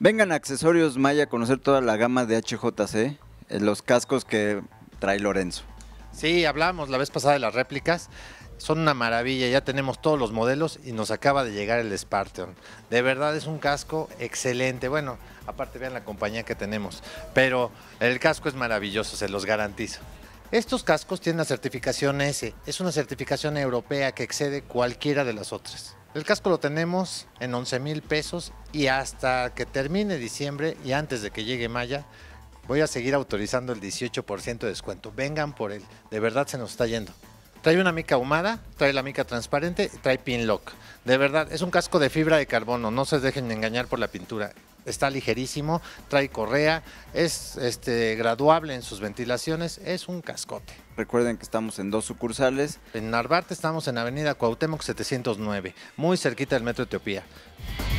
Vengan a Accesorios Maya a conocer toda la gama de HJC, los cascos que trae Lorenzo. Sí, hablamos la vez pasada de las réplicas. Son una maravilla, ya tenemos todos los modelos y nos acaba de llegar el Spartan. De verdad es un casco excelente. Bueno, aparte vean la compañía que tenemos, pero el casco es maravilloso, se los garantizo. Estos cascos tienen la certificación S, es una certificación europea que excede cualquiera de las otras. El casco lo tenemos en 11,000 pesos y hasta que termine diciembre y antes de que llegue Maya, voy a seguir autorizando el 18% de descuento. Vengan por él, de verdad se nos está yendo. Trae una mica ahumada, trae la mica transparente, trae pin lock. De verdad, es un casco de fibra de carbono, no se dejen engañar por la pintura. Está ligerísimo, trae correa, es graduable en sus ventilaciones, es un cascote. Recuerden que estamos en 2 sucursales. En Narvarte estamos en Avenida Cuauhtémoc 709, muy cerquita del Metro Etiopía.